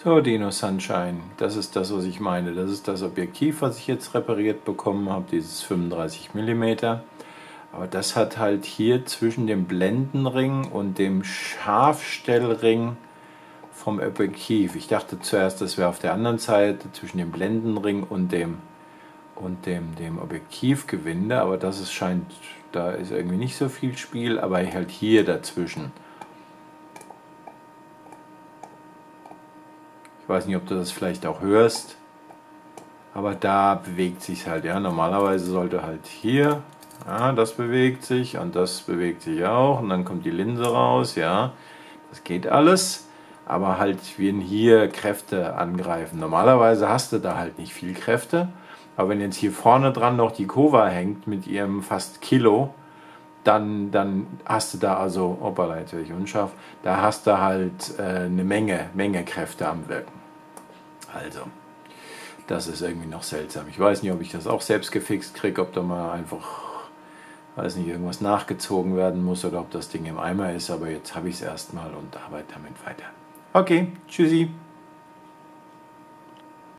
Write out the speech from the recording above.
So, Dino Sunshine, das ist das, was ich meine. Das ist das Objektiv, was ich jetzt repariert bekommen habe, dieses 35 mm. Aber das hat halt hier zwischen dem Blendenring und dem Scharfstellring vom Objektiv. Ich dachte zuerst, das wäre auf der anderen Seite zwischen dem Blendenring und dem Objektivgewinde, aber das scheint, da ist irgendwie nicht so viel Spiel, aber halt hier dazwischen. Ich weiß nicht, ob du das vielleicht auch hörst, aber da bewegt sich halt, ja. Normalerweise sollte halt hier, ja, das bewegt sich und das bewegt sich auch und dann kommt die Linse raus, ja. Das geht alles, aber halt wenn hier Kräfte angreifen. Normalerweise hast du da halt nicht viel Kräfte, aber wenn jetzt hier vorne dran noch die Kova hängt mit ihrem fast Kilo, dann hast du da also, hoppala, jetzt werde ich unscharf, da hast du halt eine Menge Kräfte am Wirken. Also, das ist irgendwie noch seltsam. Ich weiß nicht, ob ich das auch selbst gefixt kriege, ob da mal einfach, weiß nicht, irgendwas nachgezogen werden muss oder ob das Ding im Eimer ist, aber jetzt habe ich es erstmal und arbeite damit weiter. Okay, tschüssi.